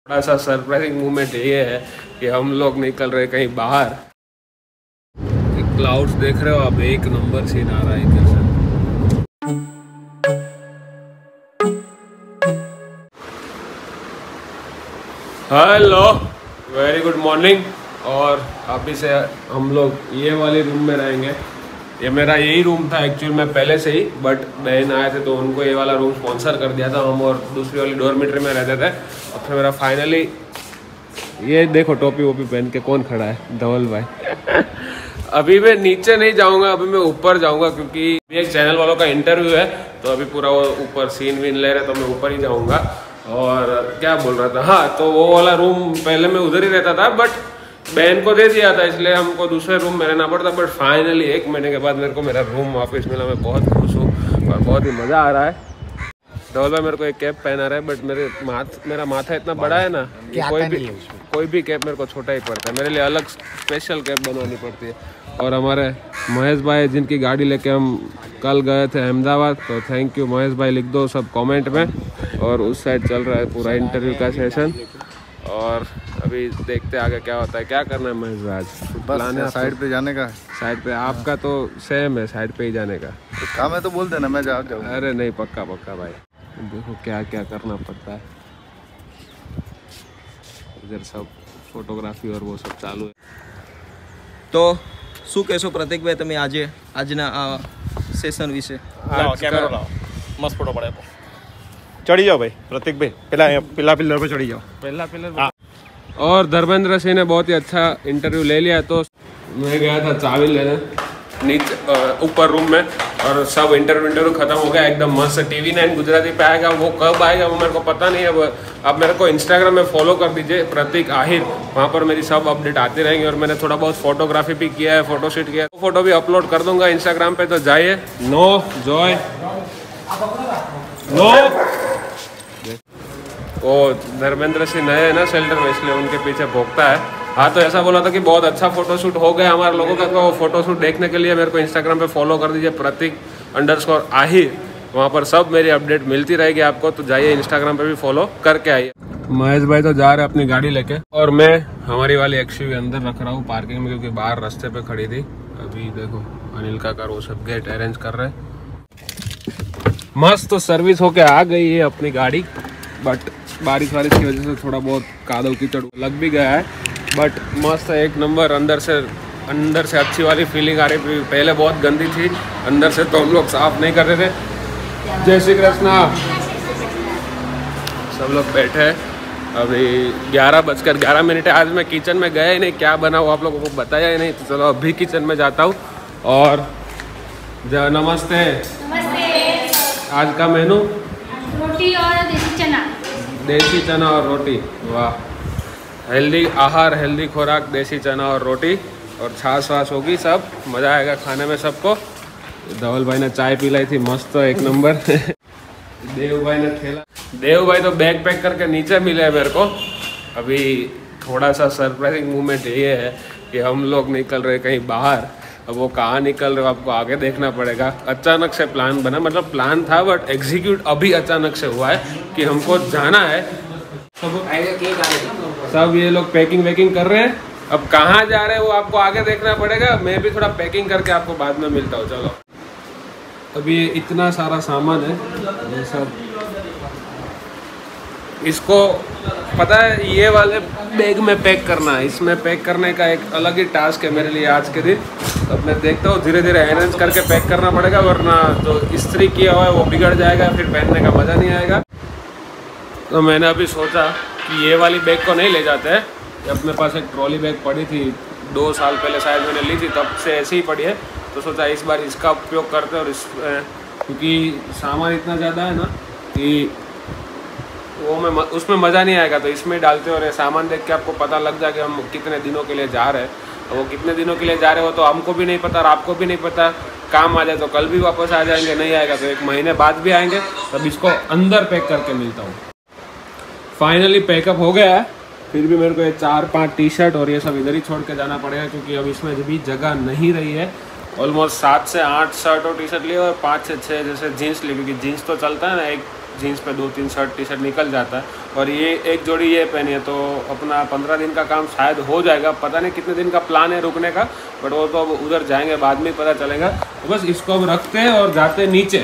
थोड़ा सा surprising movement ये है कि हम लोग निकल रहे कहीं बाहर। क्लाउड्स देख रहे हो आप, एक नंबर सीन आ रहा है इधर से। Hello, very good morning. और अभी से हम लोग ये वाले रूम में रहेंगे। ये मेरा यही रूम था एक्चुअली में पहले से ही, बट बहन आए थे तो उनको ये वाला रूम स्पॉन्सर कर दिया था। हम और दूसरी वाली डॉर्मेट्री में रहते थे। और फिर मेरा फाइनली ये देखो टोपी वोपी पहन के कौन खड़ा है, धवल भाई। अभी मैं नीचे नहीं जाऊंगा, अभी मैं ऊपर जाऊंगा क्योंकि एक चैनल वालों का इंटरव्यू है। तो अभी पूरा वो ऊपर सीन वीन ले रहे तो मैं ऊपर ही जाऊंगा। और क्या बोल रहा था, हाँ, तो वो वाला रूम पहले मैं उधर ही रहता था, बट बहन को दे दिया था इसलिए हमको दूसरे रूम में रहना पड़ता। बट फाइनली 1 महीने के बाद मेरे को मेरा रूम वापस मिला। मैं बहुत खुश हूँ और बहुत ही मज़ा आ रहा है। धवल भाई मेरे को एक कैप पहना रहा है, बट मेरा माथा इतना बड़ा है ना कि कोई भी कैप मेरे को छोटा ही पड़ता है। मेरे लिए अलग स्पेशल कैप बनवानी पड़ती है। और हमारे महेश भाई जिनकी गाड़ी लेके हम कल गए थे अहमदाबाद, तो थैंक यू महेश भाई, लिख दो सब कमेंट में। और उस साइड चल रहा है पूरा इंटरव्यू का सेशन। और अभी देखते आगे क्या होता है। क्या करना है महेश भाई आज? प्लान है साइड पे जाने का। साइड पे आपका तो सेम है, साइड पे ही जाने का। काम है तो बोल देना, मैं जाऊँ। अरे नहीं, पक्का पक्का भाई। देखो क्या क्या करना पड़ता है। इधर सब फोटोग्राफी और वो सब चालू है। तो શું કહેશો પ્રતિકભાઈ તમે આજના આ સેશન વિશે? લાવો કેમેરો લાવો, મસ્ત ફોટો પડે. ચડી જાઓ ભાઈ પ્રતિકભાઈ, પેલા પિલર પર ચડી જાઓ. पहला पिलर। और धर्मेंद्र सिंह ने बहुत ही अच्छा इंटरव्यू ले लिया। तो मैं गया था चावल लेने नीचे ऊपर रूम में, और सब इंटरव्यू खत्म हो गया एकदम मस्त। TV9 गुजराती पे आएगा, वो कब आएगा वो मेरे को पता नहीं है। अब मेरे को इंस्टाग्राम में फॉलो कर दीजिए, प्रतीक आहिर, वहाँ पर मेरी सब अपडेट आती रहेंगी। और मैंने थोड़ा बहुत फोटोग्राफी भी किया है, फोटोशूट किया है, वो फोटो भी अपलोड कर दूंगा इंस्टाग्राम पे। तो जाइए। नो जॉय नो। वो धर्मेंद्र सिंह नए है ना शेल्टर में, इसलिए उनके पीछे भोगता है। हाँ, तो ऐसा बोला था कि बहुत अच्छा फोटोशूट हो गया हमारे लोगों का। तो फोटोशूट देखने के लिए मेरे को इंस्टाग्राम पे फॉलो कर दीजिए, प्रतीक_आहिर। वहाँ पर सब मेरी अपडेट मिलती रहेगी आपको। तो जाइए इंस्टाग्राम पे भी फॉलो करके आइए। महेश भाई तो जा रहे अपनी गाड़ी लेके, और मैं हमारी वाली एक्सयूवी अंदर रख रहा हूँ पार्किंग में, क्योंकि बाहर रास्ते पे खड़ी थी। अभी देखो अनिल का कार वो सब गेट अरेंज कर रहे हैं। मस्त तो सर्विस होके आ गई है अपनी गाड़ी, बट बारिश की वजह से थोड़ा बहुत कादव कीचड़ लग भी गया है। बट मस्त है, एक नंबर। अंदर से अच्छी वाली फीलिंग आ रही। पहले बहुत गंदी थी अंदर से, तो हम लोग साफ नहीं कर रहे थे। जय श्री कृष्णा। सब लोग बैठे हैं। अभी 11:11 है। आज मैं किचन में गया ही नहीं, क्या बना वो आप लोगों को बताया ही नहीं। तो चलो अभी किचन में जाता हूँ। और नमस्ते। आज का मेनू रोटी और देसी चना और रोटी। वाह, हेल्दी आहार, हेल्दी खुराक, देसी चना और रोटी, और छाछ वाछ होगी। सब मज़ा आएगा खाने में सबको। धवल भाई ने चाय पिलाई थी मस्त, एक नंबर। देव भाई ने खेला। देव भाई तो बैग पैक करके नीचे मिले मेरे को। अभी थोड़ा सा सरप्राइजिंग मूवमेंट ये है कि हम लोग निकल रहे कहीं बाहर। अब वो कहाँ निकल रहे हो आपको आगे देखना पड़ेगा। अचानक से प्लान बना, मतलब प्लान था बट एग्जीक्यूट अभी अचानक से हुआ है कि हमको जाना है। सब ये लोग पैकिंग वैकिंग कर रहे हैं। अब कहाँ जा रहे हैं वो आपको आगे देखना पड़ेगा। मैं भी थोड़ा पैकिंग करके आपको बाद में मिलता हूँ। चलो, अभी ये इतना सारा सामान है, ये सब इसको पता है ये वाले बैग में पैक करना है। इसमें पैक करने का एक अलग ही टास्क है मेरे लिए आज के दिन। तो मैं देखता हूँ, धीरे धीरे अरेंज करके पैक करना पड़ेगा, वरना जो इस्त्री किया हुआ है वो बिगड़ जाएगा, फिर पहनने का मज़ा नहीं आएगा। तो मैंने अभी सोचा कि ये वाली बैग को नहीं ले जाते हैं। अपने पास एक ट्रॉली बैग पड़ी थी 2 साल पहले शायद मैंने ली थी, तब से ऐसी ही पड़ी है। तो सोचा इस बार इसका उपयोग करते हैं। और क्योंकि सामान इतना ज़्यादा है ना कि वो में उसमें मज़ा नहीं आएगा, तो इसमें डालते। और ये सामान देख के आपको पता लग जाए कि हम कितने दिनों के लिए जा रहे हैं। और वो कितने दिनों के लिए जा रहे हो तो हमको भी नहीं पता और आपको भी नहीं पता। काम आ जाए तो कल भी वापस आ जाएंगे, नहीं आएगा तो 1 महीने बाद भी आएंगे। तब इसको अंदर पैक करके मिलता हूँ। फाइनली पैकअप हो गया है। फिर भी मेरे को ये 4-5 टी-शर्ट और ये सब इधर ही छोड़ के जाना पड़ेगा, क्योंकि अब इसमें भी जगह नहीं रही है। ऑलमोस्ट 7 से 8 शर्ट और टी-शर्ट लिए और 5 से 6 जैसे जीन्स लिए, क्योंकि जीन्स तो चलता है ना, एक जीन्स पे 2-3 शर्ट टी शर्ट निकल जाता है। और ये एक जोड़ी ये पहनी है तो अपना 15 दिन का काम शायद हो जाएगा। पता नहीं कितने दिन का प्लान है रुकने का, बट वो तो अब उधर जाएंगे बाद में पता चलेगा। तो बस इसको अब रखते हैं और जाते नीचे।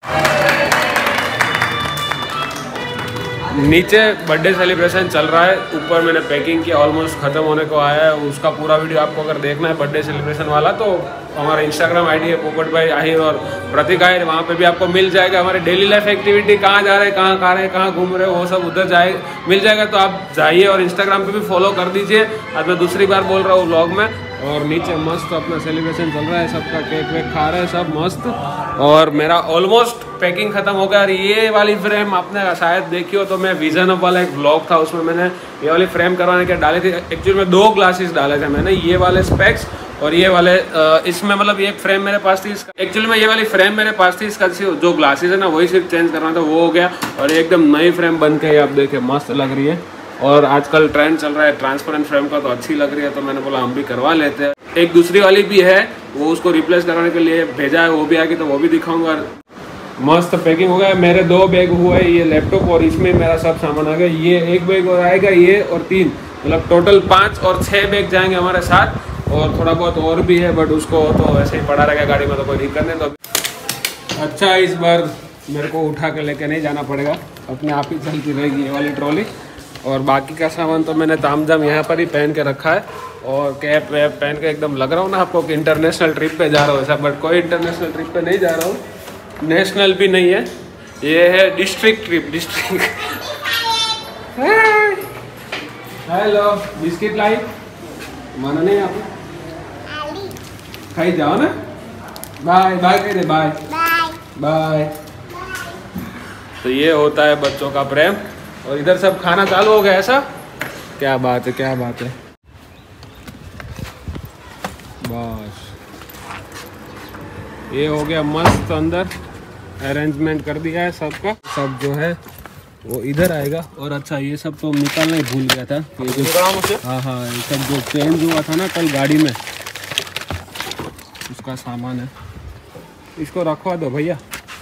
नीचे बर्थडे सेलिब्रेशन चल रहा है, ऊपर मैंने पैकिंग किया, ऑलमोस्ट ख़त्म होने को आया है। उसका पूरा वीडियो आपको अगर देखना है बर्थडे सेलिब्रेशन वाला तो हमारा इंस्टाग्राम आईडी है पोपट भाई आहिर और प्रतीक आहिर, वहाँ पे भी आपको मिल जाएगा। हमारी डेली लाइफ एक्टिविटी कहाँ जा रहे हैं, कहाँ खा रहे हैं, कहाँ घूम रहे हो, वो सब उधर मिल जाएगा। तो आप जाइए और इंस्टाग्राम पे भी फॉलो कर दीजिए। आज मैं दूसरी बार बोल रहा हूँ व्लॉग में। और नीचे मस्त अपना सेलिब्रेशन चल रहा है, सबका केक वेक खा रहे हैं सब मस्त। और मेरा ऑलमोस्ट पैकिंग खत्म हो गया। और ये वाली फ्रेम आपने शायद देखी हो तो मैं विजन अप वाला एक व्लॉग था, उसमें मैंने ये वाली फ्रेम करवाने के डाले थे। एक्चुअली में 2 ग्लासेस डाले थे मैंने, ये वाले स्पेक्स और ये वाले इसमें मतलब एक फ्रेम मेरे पास थी। एक्चुअली में ये वाली फ्रेम मेरे पास थी, इसका जो ग्लासेस है ना वही सिर्फ चेंज करना था, वो हो गया। और एकदम नई फ्रेम बन के आप देखे मस्त लग रही है। और आजकल ट्रेंड चल रहा है ट्रांसपेरेंट फ्रेम का, तो अच्छी लग रही है। तो मैंने बोला हम भी करवा लेते हैं। एक दूसरी वाली भी है, वो उसको रिप्लेस करवाने के लिए भेजा है, वो भी आएगी तो वो भी दिखाऊंगा। मस्त पैकिंग हो गया। मेरे 2 बैग हुए, ये लैपटॉप और इसमें मेरा सब सामान आ गया। ये 1 बैग और आएगा, ये और 3, मतलब टोटल 5 और 6 बैग जाएंगे हमारे साथ। और थोड़ा बहुत और भी है, बट उसको तो वैसे ही पड़ा रहेगा गाड़ी में, तो कोई दिक्कत नहीं। तो अच्छा इस बार मेरे को उठा के लेके नहीं जाना पड़ेगा, अपने आप ही चलती रहेगी ये वाली ट्रॉली। और बाकी का सामान तो मैंने तामझाम यहाँ पर ही पहन के रखा है। और कैप वैप पहन के एकदम लग रहा हूँ ना आपको कि इंटरनेशनल ट्रिप पे जा रहा हूँ ऐसा, बट कोई इंटरनेशनल ट्रिप पे नहीं जा रहा हूँ, नेशनल भी नहीं है, ये है district trip. District hello biscuit लाई माना नहीं आप खाई जाओ ना। बाय बाय कह दे, बाय बाय। तो ये होता है बच्चों का प्रेम। और इधर सब खाना चालू हो गया ऐसा, क्या बात है, क्या बात है। बस ये हो गया मस्त, अंदर अरेंजमेंट कर दिया है सबका। सब जो है वो इधर आएगा। और अच्छा ये सब तो निकालना ही भूल गया था, ये जो हाँ ये सब जो चेंज हुआ था ना कल गाड़ी में, उसका सामान है, इसको रखवा दो भैया।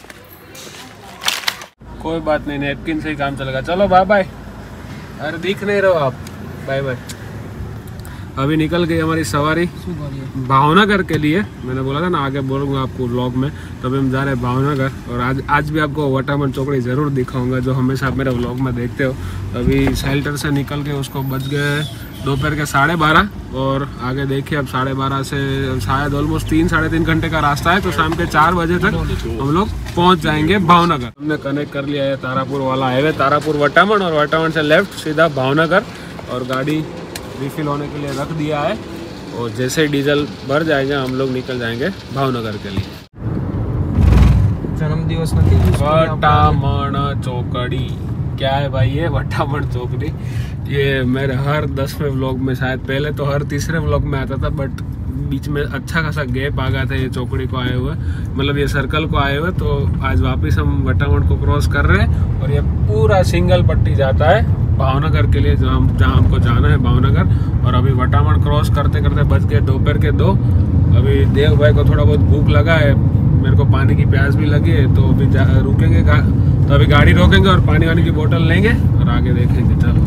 कोई बात नहीं, नैपकिन से ही काम चलेगा। चलो बाय बाय। अरे दिख नहीं रहो आप, बाय बाय। अभी निकल गई हमारी सवारी भावनगर के लिए। मैंने बोला था ना आगे बोलूँगा आपको व्लॉग में। तो अभी हम जा रहे हैं भावनगर। और आज भी आपको वटामन चौकड़ी ज़रूर दिखाऊंगा, जो हमेशा आप मेरे व्लॉग में देखते हो। तो अभी शेल्टर से निकल के उसको बज गए दोपहर के 12:30। और आगे देखिए अब 12:30 से शायद ऑलमोस्ट 3-3.5 घंटे का रास्ता है। तो शाम के 4 बजे तक हम लोग पहुँच जाएंगे भावनगर। हमने कनेक्ट कर लिया है तारापुर वाला हाईवे, तारापुर वटामन, और वटामन से लेफ्ट सीधा भावनगर। और गाड़ी रिफिल होने के लिए रख दिया है। और जैसे ही डीजल भर जाएगा हम लोग निकल जाएंगे भावनगर के लिए। जन्मदिवस वटामन चौकड़ी क्या है भाई, ये वटामन चौकड़ी। ये मेरे हर 10वें व्लॉग में, शायद पहले तो हर 3रे व्लॉग में आता था, बट बीच में अच्छा खासा गैप आ गया था ये चौकड़ी को आए हुए, मतलब ये सर्कल को आए हुए। तो आज वापस हम वटामन को क्रॉस कर रहे हैं। और ये पूरा सिंगल पट्टी जाता है भावनगर के लिए, जहाँ हमको जाना है भावनगर। और अभी वटामन क्रॉस करते करते बज गए दोपहर के 2। अभी देव भाई को थोड़ा बहुत भूख लगा है, मेरे को पानी की प्यास भी लगी है। तो अभी रुकेंगे, तो अभी गाड़ी रोकेंगे और पानी वानी की बोतल लेंगे और आगे देखेंगे। चलो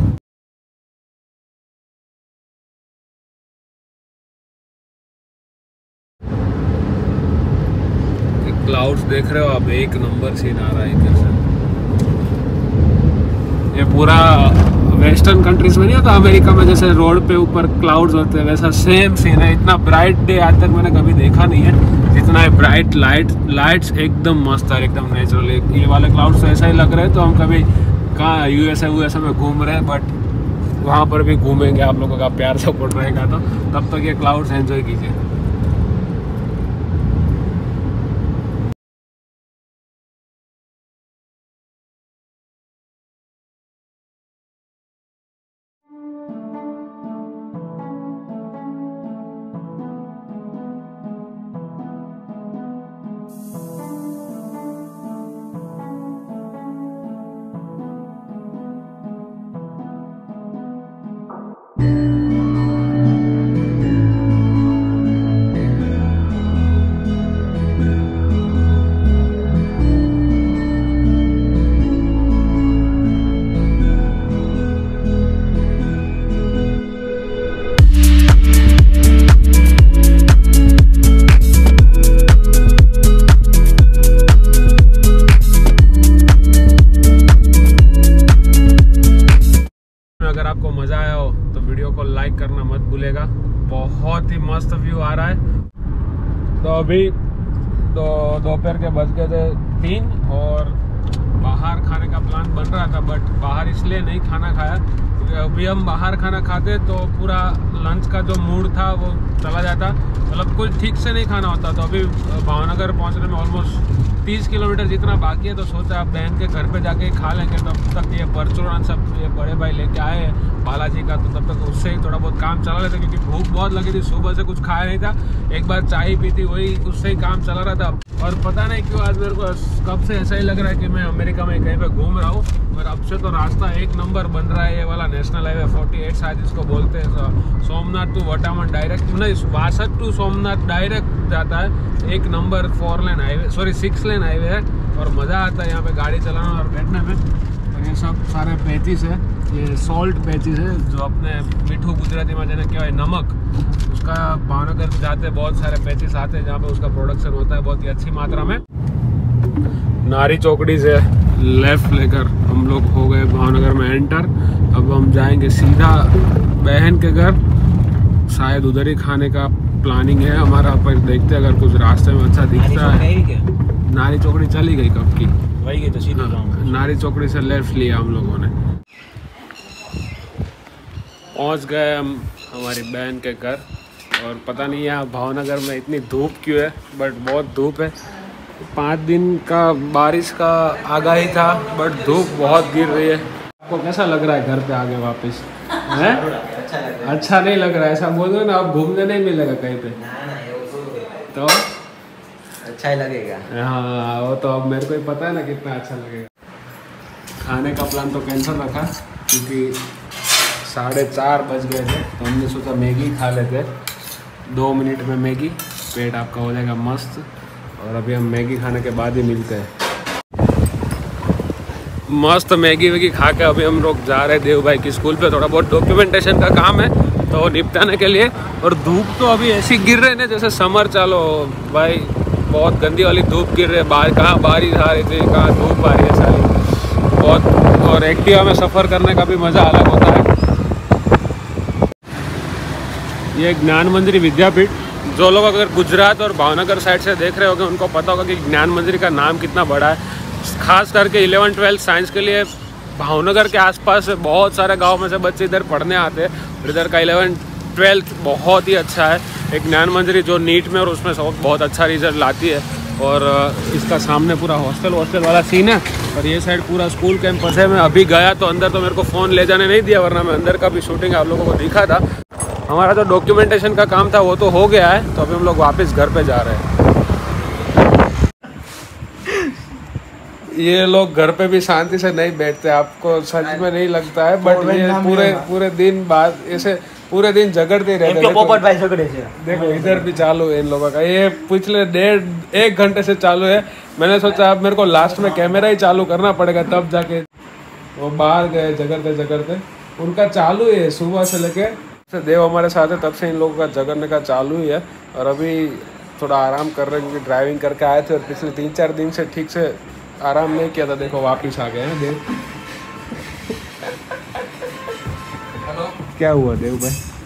क्लाउड्स देख रहे हो आप, एक नंबर सीन आ रहा है इधर से। ये पूरा वेस्टर्न कंट्रीज में नहीं होता, अमेरिका में जैसे रोड पे ऊपर क्लाउड्स होते हैं, वैसा सेम सीन है। इतना ब्राइट डे आज तक मैंने कभी देखा नहीं है, जितना है ब्राइट लाइट्स एकदम मस्त है, एकदम नेचुरल। ये वाले क्लाउड्स ऐसा ही लग रहे हैं। तो हम कभी कहाँ यूएसए में घूम रहे हैं, बट वहाँ पर भी घूमेंगे, आप लोगों का प्यार सपोर्ट रहेगा तो तब तक ये क्लाउड्स एंजॉय कीजिए। अगर आपको मज़ा आया हो तो वीडियो को लाइक करना मत भूलेगा। बहुत ही मस्त व्यू आ रहा है। तो अभी तो दोपहर के बज गए थे 3 और बाहर खाने का प्लान बन रहा था, बट बाहर इसलिए नहीं खाना खाया क्योंकि अभी हम बाहर खाना खाते तो पूरा लंच का जो मूड था वो चला जाता, मतलब कुछ ठीक से नहीं खाना होता। तो अभी भावनगर पहुंचने में ऑलमोस्ट 30 किलोमीटर जितना बाकी है, तो सोचा आप बहन के घर पे जाके खा लेंगे। तब तक ये परचूरण सब ये बड़े भाई लेके आए हैं बालाजी का, तो तब तक उससे ही थोड़ा बहुत काम चला लेते क्योंकि भूख बहुत लगी थी। सुबह से कुछ खाया नहीं था, एक बार चाय पी थी, वही उससे ही काम चला रहा था। और पता नहीं क्यों आज मेरे को कब से ऐसा ही लग रहा है कि मैं अमेरिका में कहीं पे घूम रहा हूँ। और अब से तो रास्ता एक नंबर बन रहा है, ये वाला नेशनल हाईवे 48 शायद इसको बोलते हैं, सोमनाथ टू वटामन डायरेक्ट नहीं, वासठ टू सोमनाथ डायरेक्ट जाता है। एक नंबर 6 लेन हाईवे है और मज़ा आता है यहाँ पे गाड़ी चलाना और बैठने में। और ये सब सारे पैचेस है, ये सॉल्ट पैचेस है जो अपने मीठू गुजराती में जेने कहवाय नमक, उसका भावनगर जाते बहुत सारे पैचेस आते हैं जहाँ पे उसका प्रोडक्शन होता है बहुत ही अच्छी मात्रा में। नारी चौकड़ी से लेफ्ट लेकर हम लोग हो गए भावनगर में एंटर। अब हम जाएंगे सीधा बहन के घर, शायद उधर ही खाने का प्लानिंग है हमारा, पर देखते अगर कुछ रास्ते में अच्छा दिखता है। नारी चौकड़ी चली गई कब की, वही गई तो सीधा नारी चौकड़ी से लेफ्ट लिया हम लोगों ने। पहुंच गए हम हमारी बहन के घर। और पता नहीं यहाँ भावनगर में इतनी धूप क्यों है, बट बहुत धूप है। 5 दिन का बारिश का आगाही था, बट धूप बहुत गिर रही है। आपको कैसा लग रहा है घर पे आगे वापस? है अच्छा नहीं लग रहा है, ऐसा बोल दो ना, अब घूमने नहीं मिलेगा कहीं पे तो अच्छा ही लगेगा। हाँ वो तो अब मेरे को ही पता है ना कितना अच्छा लगेगा। खाने का प्लान तो कैंसिल रखा क्योंकि 4:30 बज गए थे, तो हमने सोचा मैगी खा लेते। 2 मिनट में मैगी, पेट आपका हो जाएगा मस्त। और अभी हम मैगी खाने के बाद ही मिलते हैं। मस्त मैगी वैगी खा के अभी हम लोग जा रहे हैं देव भाई की स्कूल पे। थोड़ा बहुत डॉक्यूमेंटेशन का काम है तो निपटाने के लिए। और धूप तो अभी ऐसी गिर रही है जैसे समर चालो भाई, बहुत गंदी वाली धूप गिर रही है। कहाँ बारिश आ रही थी, कहाँ धूप आ रही है सारी बहुत। और एक्टिवा में सफ़र करने का भी मज़ा अलग होता है। ये ज्ञान मंदिर विद्यापीठ, जो लोग अगर गुजरात और भावनगर साइड से देख रहे होंगे उनको पता होगा कि ज्ञान मंदिर का नाम कितना बड़ा है। खास करके 11-12 साइंस के लिए भावनगर के आसपास बहुत सारे गांव में से बच्चे इधर पढ़ने आते हैं। और इधर का 11-12 बहुत ही अच्छा है। एक ज्ञान मंदिर जो नीट में और उसमें बहुत अच्छा रिजल्ट लाती है। और इसका सामने पूरा हॉस्टल वाला सीन है और ये साइड पूरा स्कूल कैंपस है। मैं अभी गया तो अंदर तो मेरे को फ़ोन ले जाने नहीं दिया, वरना मैं अंदर का भी शूटिंग आप लोगों को दिखा था। हमारा जो डॉक्यूमेंटेशन का काम था वो तो हो गया है, तो अभी हम लोग वापस घर पे जा रहे हैं। ये लोग घर पे भी शांति से नहीं बैठते, आपको सच में नहीं लगता है, बट ये पूरे दिन बाद ऐसे पूरे दिन झगड़ते रहते हैं। देखो इधर भी चालू है इन लोगों का, ये पिछले 1.5 घंटे से चालू है। मैंने सोचा अब मेरे को लास्ट में कैमरा ही चालू करना पड़ेगा, तब जाके वो बाहर गए झगड़ते। उनका चालू है सुबह से लेके, देव हमारे साथ है तब से इन लोगों का झगड़ने का चालू ही है। और अभी थोड़ा आराम कर रहे हैं क्योंकि ड्राइविंग करके आए थे और पिछले 3-4 दिन से ठीक से आराम नहीं किया था। देखो वापिस आ गए हैं देव। क्या हुआ देव भाई?